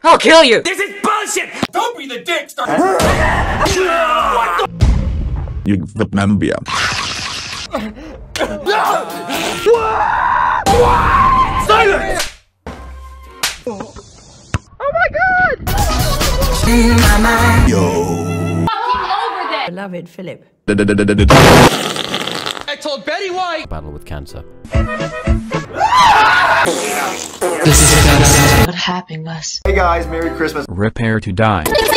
I'll kill you! This is bullshit! Don't be the dick! Start. You Vietnambia. Silence! Oh my god! Yo. Fucking over there! Beloved Philip. I told Betty White! Battle with cancer. This is what happened was. Hey guys, Merry Christmas. Prepare to die.